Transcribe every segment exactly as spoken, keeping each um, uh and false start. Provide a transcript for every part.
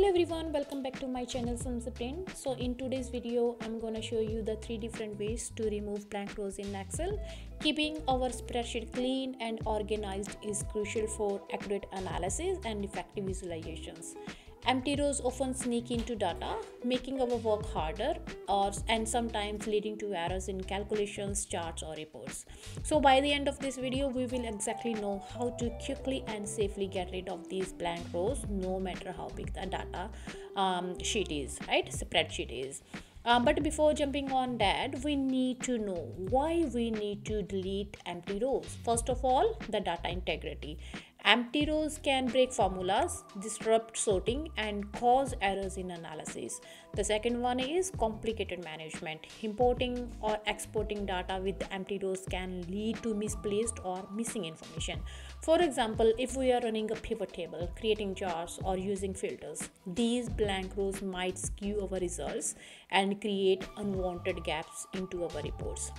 Hello everyone, welcome back to my channel Spreadsheets. So in today's video I'm going to show you the three different ways to remove blank rows in Excel. Keeping our spreadsheet clean and organized is crucial for accurate analysis and effective visualizations. Empty rows often sneak into data, making our work harder or and sometimes leading to errors in calculations, charts or reports. So by the end of this video we will exactly know how to quickly and safely get rid of these blank rows no matter how big the data um, sheet is, right? Spreadsheet is. Uh, but before jumping on that, we need to know why we need to delete empty rows. First of all, the data integrity. Empty rows can break formulas, disrupt sorting, and cause errors in analysis. The second one is complicated management. Importing or exporting data with empty rows can lead to misplaced or missing information. For example, if we are running a pivot table, creating charts, or using filters, these blank rows might skew our results and create unwanted gaps into our reports.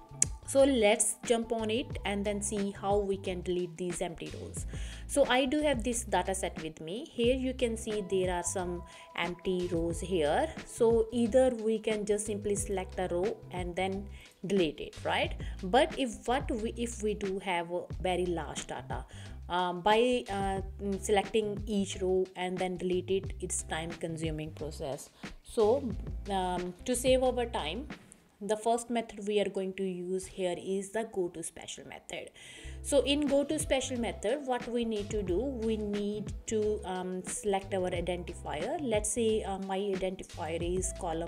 So let's jump on it and then see how we can delete these empty rows. So I do have this data set with me. Here you can see there are some empty rows here. So either we can just simply select a row and then delete it, right? But if what we if we do have a very large data, um, by uh, selecting each row and then delete it, it's time consuming process. So um, to save our time, the first method we are going to use here is the go to special method. So in go to special method, what we need to do, we need to um, select our identifier. Let's say uh, my identifier is column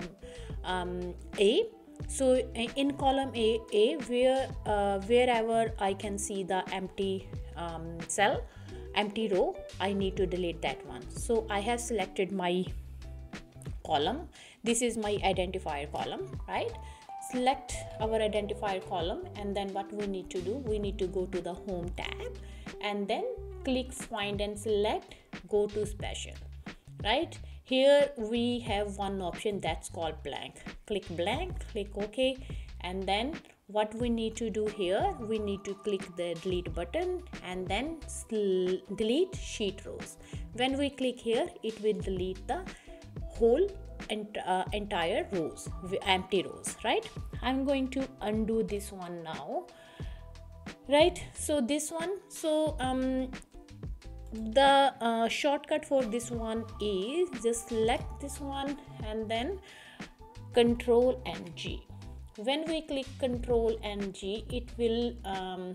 um, A. So in column A, A where uh, wherever I can see the empty um, cell, empty row, I need to delete that one. So I have selected my column. This is my identifier column, right? Select our identifier column, and then what we need to do, we need to go to the home tab and then click find and select go to special, right? Here we have one option that's called blank. Click blank, click OK, and then what we need to do here, we need to click the delete button and then delete sheet rows. When we click here, it will delete the whole and uh, entire rows, empty rows, right? I'm going to undo this one now, right? So this one, so um the uh, shortcut for this one is just select this one and then control and G. When we click control and G, it will um,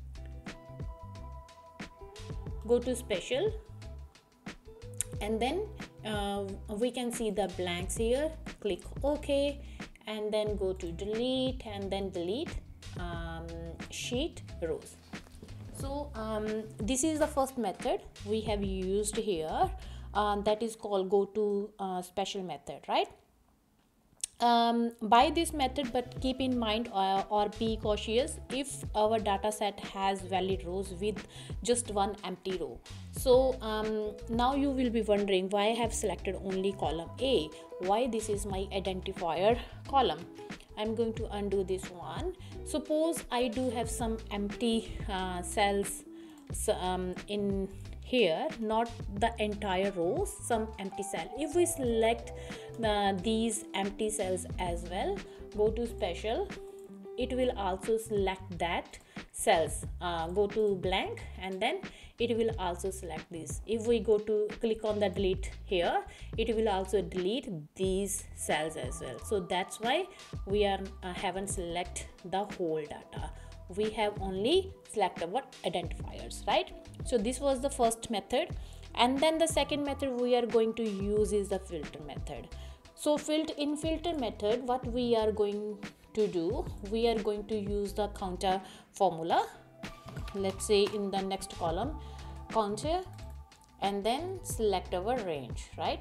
go to special, and then uh, we can see the blanks here. Click OK and then go to delete and then delete um, sheet rows. So um, this is the first method we have used here, um, that is called go to uh, special method, right? Um, by this method, but keep in mind uh, or be cautious if our data set has valid rows with just one empty row. So um, now you will be wondering why I have selected only column A, why this is my identifier column. I'm going to undo this one. Suppose I do have some empty uh, cells so, um, in here, not the entire rows, some empty cell. If we select uh, these empty cells as well, go to special, it will also select that cells. Uh, go to blank and then it will also select this. If we go to click on the delete here, it will also delete these cells as well. So that's why we are uh, haven't select the whole data. We have only select our identifiers, right? So this was the first method, and then the second method we are going to use is the filter method. So filter in filter method, what we are going to do, we are going to use the counter formula. Let's say in the next column, counter, and then select our range, right?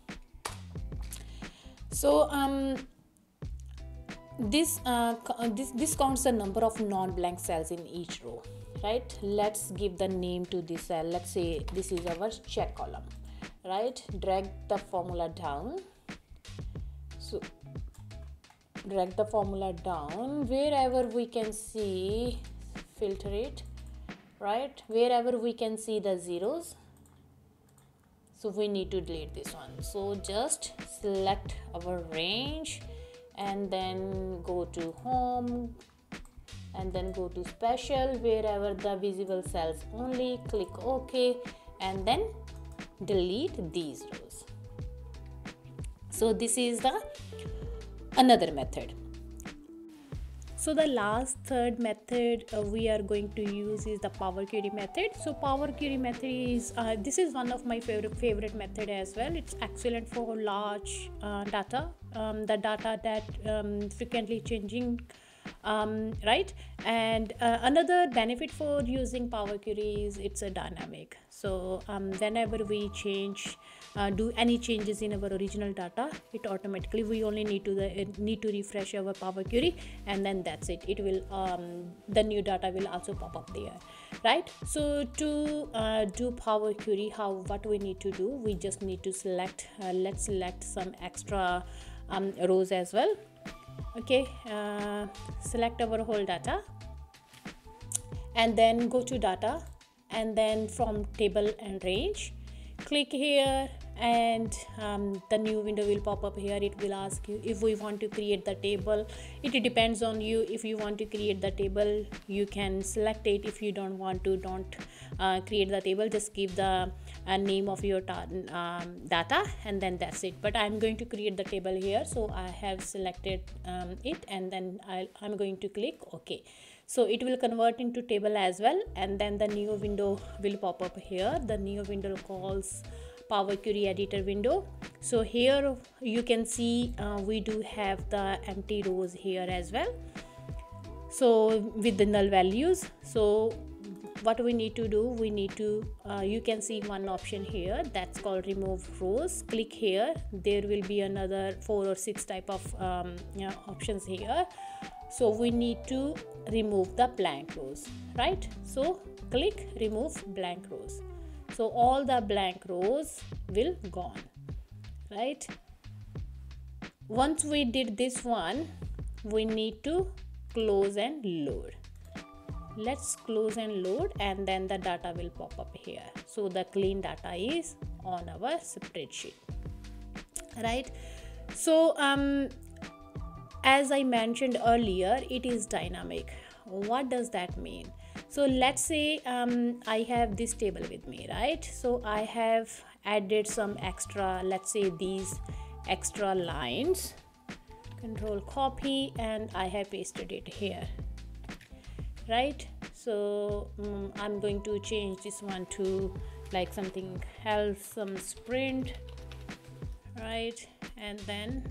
So um this uh, this this counts the number of non-blank cells in each row, right? Let's give the name to this cell. Let's say this is our check column, right? Drag the formula down. So drag the formula down wherever we can see, filter it, right? Wherever we can see the zeros, so we need to delete this one. So just select our range and then go to home and then go to special, wherever the visible cells only, click OK, and then delete these rows. So this is the another method. So the last third method uh, we are going to use is the Power Query method. So Power Query method is uh, this is one of my favorite favorite method as well. It's excellent for large uh, data, um, the data that um, frequently changing, um, right? And uh, another benefit for using Power Query is it's a dynamic. So um, whenever we change, uh, do any changes in our original data, it automatically, we only need to the uh, need to refresh our Power Query, and then that's it. It will um, the new data will also pop up there, right? So to uh, do Power Query, how what we need to do, we just need to select. Uh, let's select some extra um, rows as well. Okay, uh, select our whole data and then go to data, and then from table and range, click here, and um, the new window will pop up here. It will ask you if we want to create the table. It depends on you. If you want to create the table, you can select it. If you don't want to, don't uh, create the table, just give the uh, name of your um, data, and then that's it. But I'm going to create the table here, so I have selected um, it, and then I'll, I'm going to click OK. So it will convert into table as well, and then the new window will pop up here. The new window calls Power Query editor window. So here you can see uh, we do have the empty rows here as well, so with the null values. So what we need to do, we need to uh, you can see one option here that's called remove rows. Click here, there will be another four or six type of um, you know, options here. So we need to remove the blank rows, right? So click remove blank rows. So all the blank rows will gone, right? Once we did this one, we need to close and load. Let's close and load, and then the data will pop up here. So the clean data is on our spreadsheet, right? So um as I mentioned earlier, it is dynamic. What does that mean? So let's say um, I have this table with me, right? So I have added some extra, let's say these extra lines, control copy, and I have pasted it here, right? So um, I'm going to change this one to like something else, some sprint, right? And then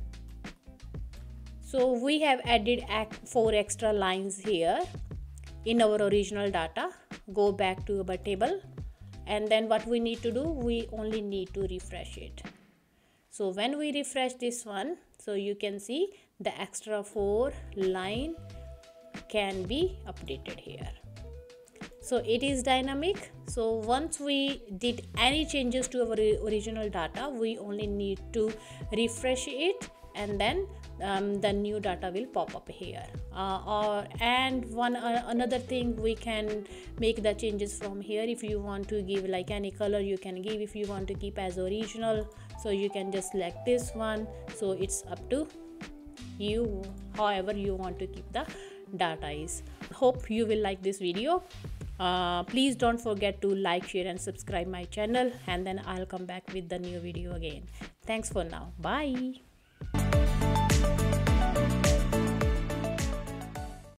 so we have added four extra lines here in our original data. Go back to our table, and then what we need to do, we only need to refresh it. So when we refresh this one, so you can see the extra four line can be updated here. So it is dynamic. So once we did any changes to our original data, we only need to refresh it, and then um, the new data will pop up here. Uh, or and one uh, another thing, we can make the changes from here. If you want to give like any color, you can give. If you want to keep as original, so you can just select this one. So it's up to you, however you want to keep the data is. Hope you will like this video. Uh, please don't forget to like, share and subscribe my channel, and then I'll come back with the new video again. Thanks for now. Bye.